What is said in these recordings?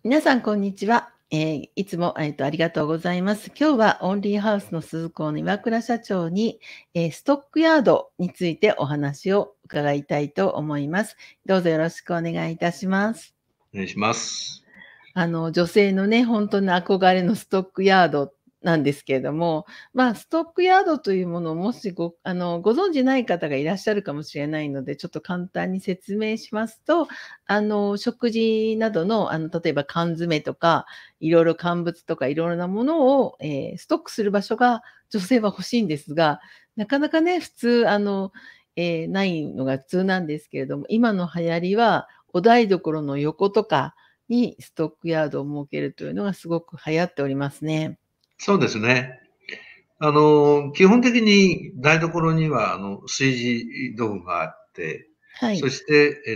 皆さん、こんにちは。いつも、ありがとうございます。今日はオンリーハウスの鈴子の岩倉社長に、ストックヤードについてお話を伺いたいと思います。どうぞよろしくお願いいたします。 お願いします。 女性のね、本当に憧れのストックヤードなんですけれども、ストックヤードというものをもしご存じない方がいらっしゃるかもしれないので、ちょっと簡単に説明しますと、食事などの、例えば缶詰とか、いろいろ乾物とかいろいろなものを、ストックする場所が女性は欲しいんですが、なかなかね、普通、ないのが普通なんですけれども、今の流行りは、お台所の横とかにストックヤードを設けるというのがすごく流行っておりますね。 そうですね。基本的に台所には、炊事道具があって、 はい。 そして、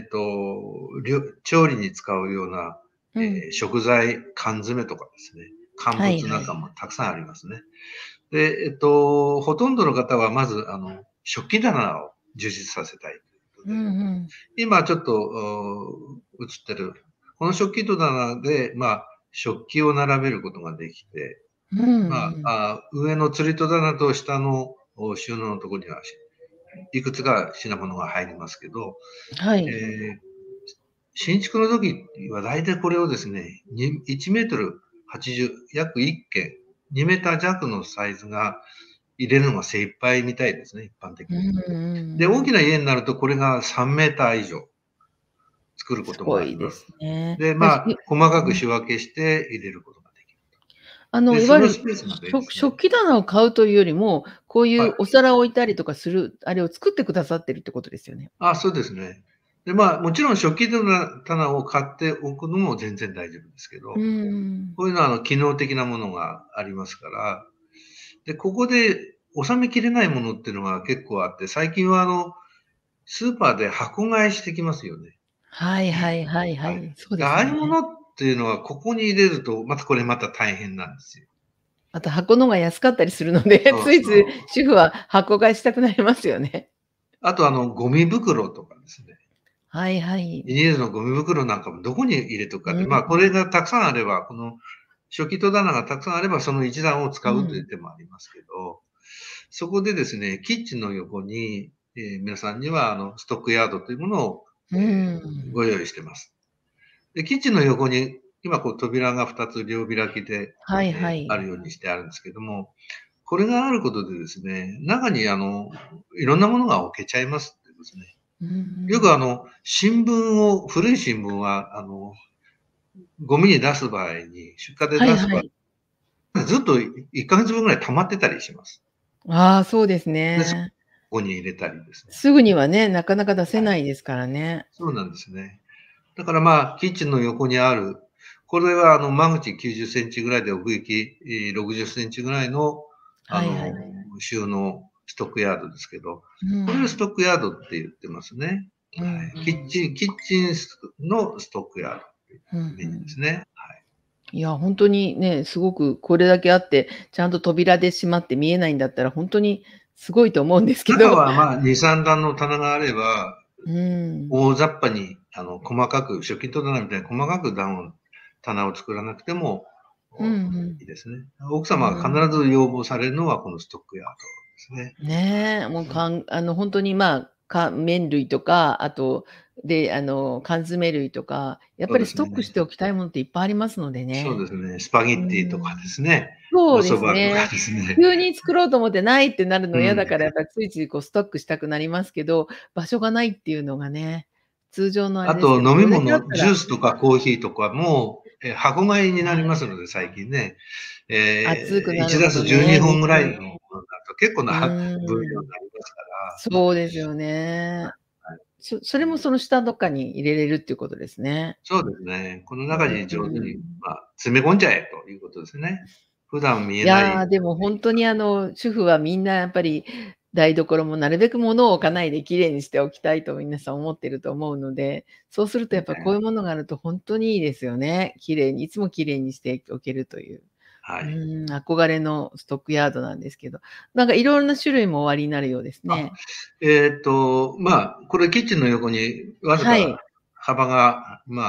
調理に使うような、食材、缶詰とかですね、乾物なんかもたくさんありますね。で、ほとんどの方はまず、食器棚を充実させたいということで、今ちょっと映ってる、この食器棚で、食器を並べることができて、上の釣り戸棚と下の収納のところにはいくつか品物が入りますけど、 はい。 新築の時は大体これをですね、1メートル80、約1軒、2メーター弱のサイズが入れるのが精一杯みたいですね、一般的に。で、大きな家になるとこれが3メーター以上作ることもあります。で、細かく仕分けして入れることができる。 いわゆる食器棚を買うというよりも、こういうお皿を置いたりとかする、あれを作ってくださってるってことですよね。 そうですね。で、もちろん食器棚を買っておくのも全然大丈夫ですけど、こういうのは機能的なものがありますから、で、ここで収めきれないものっていうのが結構あって、最近はスーパーで箱買いしてきますよね。 はいはいはいはい。そうですね。 ああいうものっていうのはここに入れると、また大変なんですよ。 あと箱のが安かったりするので、ついつい主婦は箱買いしたくなりますよね。 あとゴミ袋とかですね。 はいはい。 ビニールのゴミ袋なんかもどこに入れとくかって、これがたくさんあれば、この食器戸棚がたくさんあれば、その一段を使うという手もありますけど、そこでですね、キッチンの横に、皆さんにはストックヤードというものを、ご用意してます。で、キッチンの横に、今扉が2つ両開きで、あるようにしてあるんですけども、これがあることでですね、中にいろんなものが置けちゃいますってですね。よく古い新聞は、ゴミに出す場合に、出荷で出す場合、ずっと1ヶ月分ぐらい溜まってたりします。 そうですね。 で、ここに入れたりですね。 すぐにはね、なかなか出せないですからね。 そうなんですね。だからキッチンの横にある、これは間口90センチぐらいで奥行き60センチぐらいの、収納ストックヤードですけど、これをストックヤードって言ってますね。キッチンのストックヤードっていうイメージですね。 いや、本当にね、すごくこれだけあって、ちゃんと扉で閉まって見えないんだったら、本当にすごいと思うんですけど。 中は2、3段の棚があれば、大雑把に、細かく、食器戸棚みたいに細かく棚を作らなくても、いいですね。奥様が必ず要望されるのはこのストックヤードですね。 ねえ、もう本当に麺類とか、あと、缶詰類とか、やっぱりストックしておきたいものっていっぱいありますのでね。 そうですね。スパゲッティとかですね。 そうですね。 お蕎麦とかですね。 急に作ろうと思ってないってなるの嫌だから、やっぱりついついストックしたくなりますけど、場所がないっていうのがね、通常のあれあとですけど、 飲み物、ジュースとかコーヒーとかも、箱買いになりますので、最近ね。1ダース12本ぐらいのものだと結構な分量になりますから。 そうですよね。それもその下どっかに入れれるっていうことですね。 そうですね。この中に上手に、詰め込んじゃえということですね。普段見えいない。 や、でも本当に主婦はみんなやっぱり、台所もなるべく物を置かないで綺麗にしておきたいと皆さん思ってると思うので、そうするとやっぱこういうものがあると本当にいいですよね。綺麗に、いつも綺麗にしておけるという。憧れのストックヤードなんですけど、なんかいろんな種類もおありになるようですね。 これキッチンの横にわずか幅が、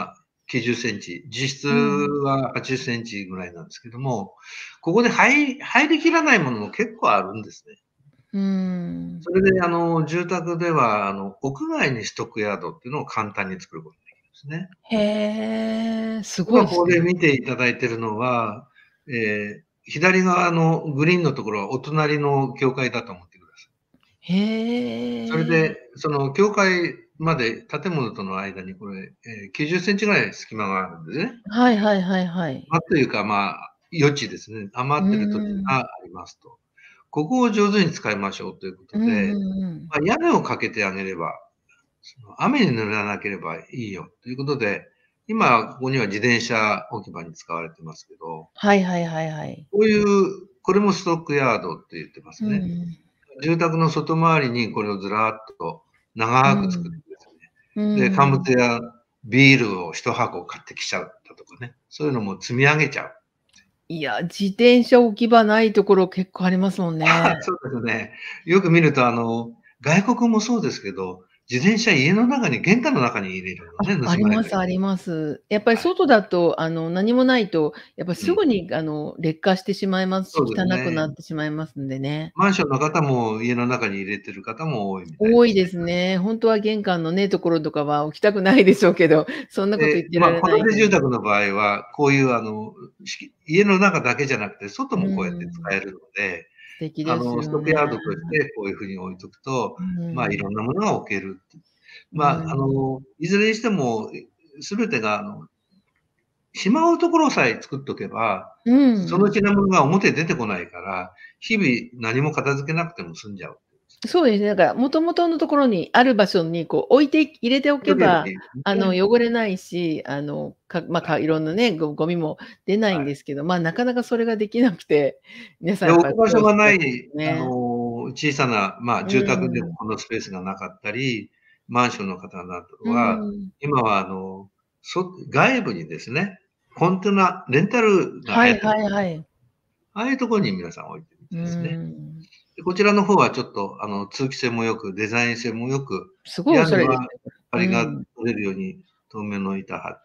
90センチ、実質うん。 は80センチぐらいなんですけども、ここで入りきらないものも結構あるんですね。 うーん。 それで住宅では、屋外にストックヤードっていうのを簡単に作ることができるんですね。 へえ、すごい今ですね。 ここで見ていただいているのは、左側のグリーンのところはお隣の教会だと思ってください。それへえ。 で、その教会まで建物との間にこれ、90センチぐらい隙間があるんですね。 はいはいはいはい。 というか、まあ、余地ですね。余うってる土地ーん。 がありますと。ここを上手に使いましょうというこうんうとで、 んうん。 まあ、屋根をかけてあげれば、その雨に濡れなければいいよということで、今ここには自転車置き場に使われてますけど、 はいはいはいはい。 こういう、これもストックヤードって言ってまうすね。 ん。 住宅の外回りにこれをずらっとう長く作ってん。 ですうね。で、乾ん。 物やビールを一箱買ってきちゃったとかね。そういうのも積み上げちゃう。 いや、自転車置き場ないところ結構ありますもんね。 そうですね。よく見ると、外国もそうですけど、自転車家の中に、玄関の中に入れるのね、 あ、あり盗まれたり。 ますあります。やっぱりはい。 外だと、何もないと、やっぱうん。 すぐに、劣化してしまいますし、 そうです汚くなね。 ってしまいますんでね。 マンションの方も家の中に入れてる方も多いみたい多いでですね。 すね。ほんとは玄関のね、ところとかは置きたくないでしょうけど、そんなこと言で、 ってらまあ、戸れないので。 建て住宅の場合は、こういう家の中だけじゃなくて、外うもこうやって使ん。 えるので、 素敵ですストよね。 ックヤードとしてこういう風に置いとくと、 うまあ、いろん。 んなものが置けるって。 うまあ、 ん。 いずれにしても、全てがしまうところさえ作っとけば、 うん。 その品物が表に出てこないから、日々何も片付けなくても済んじゃう。 そうですね、だから元々のところにある場所にこう置いて入れておけば、 それでいいですね。 汚れないし、 はい。 いろんなね、ゴミも出ないはい。 んですけど、まあ、なかなかそれができなくて、皆さんで、 やっぱり置く場苦労してらっし所がない、 ゃるね。 小さな、まあ、 う住宅でもん。 このスペースがなかったり、マンションの方などうは、 ん。 今は外部にですね、コンテナ、レンタルがはい流行ってます。 はいはい。 ああいうところに皆さん置いてるみうたいですね。 ん。 で、こちらの方はちょっと、通気性も良く、デザイン性も良く、 すごいおしゃ屋根はれですね。 梁がうん。 取れるように透明の板張って、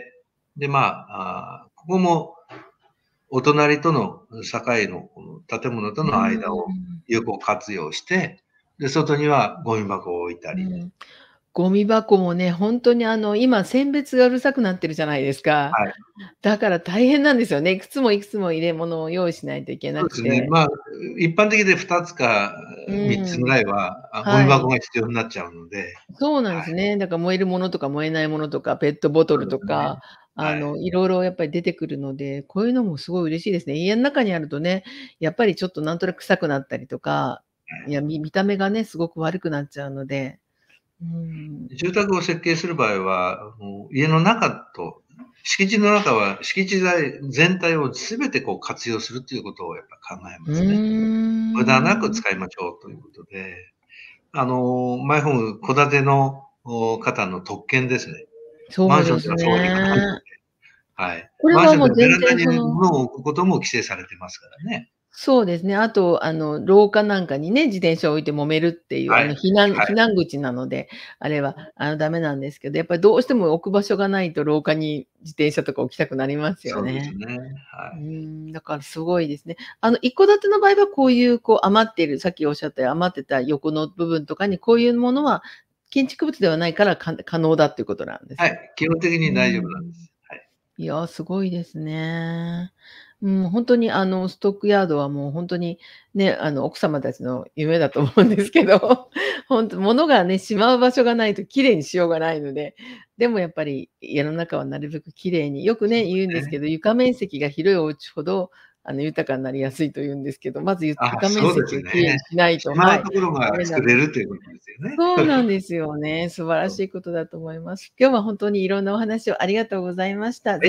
で、まここもお隣との境のこの建物とうの間をん。 有効活用して、で、外にはゴミ箱を置いたり。 うん。ゴミ箱もね、ほんとに今選別がうるさくなってるじゃないですか。 はい。 だから大変なんですよね。いくつもいくつも入れ物を用意しないといけそうですね。 なくて。 まあ、一般的で2つかう 3つぐらん。 いは、ゴミはい。 箱が必要になっちゃうので、 そうなんはい。 ですね。だから燃えるものとか燃えないものとか、ペットボトルそうですね。 とか、 はい。 色々やっぱり出てくるので、こういうのもすごい嬉しいですね。家ん中にあるとね、やっぱりちょっとなんとなく臭くなったりとか、 はい。 見た目がね、すごく悪くなっちゃうので。うん。 住宅を設計する場合は、家の中と敷地の中は敷地材全体を全てこう活用するっていうことをやっぱ考えうますね。無駄なくーん。 使いましょうということで、マイホーム、戸建ての方の特権ですね。マンションでそうですはそうはいかないので、 ね。 はい。 これマンションではもう全はベランダに然その物を置くことも規制されてますからね。 そうですね。あと、廊下なんかにね、自転車を置いて揉めるっていう、 はい。はい。 避難口なので、あれは、ダメなんですけど、やっぱりどうしても置く場所がないと廊下に自転車とか置きたくなりますよそうですね。 ね。はい。 だからすごいですね。一戸建ての場合はこういう、こう余っている、さっきおっしゃったように余ってた横の部分とかにこういうものは建築物ではないから、可能だっていうことなんですね。 はい。基本的うに大丈夫なんでん。 す。はい。 いや、すごいですね。ほんとにストックヤードはもうほんとにね、奥様たちの夢だと思うんですけど、ほんと物がね、しまう場所がないと綺麗にしようがないので、でもやっぱり家の中はなるべく綺麗に、よくね、 そうですね。 言うんですけど、床面積が広いお家ほど、豊かになりやすいと言うんですけど、まずあ、 床面そうです積を綺麗にね。 しないと、 しまはい、 うところが作れダメなのるということですよね。 そうなんですよね。素晴らそう。 しいことだと思います。今日は本当にいろんなお話をありがとうございました。 はい。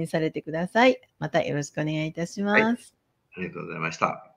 ぜひ参考にされてください。またよろしくお願いいたしはい。 ます。 ありがとうございました。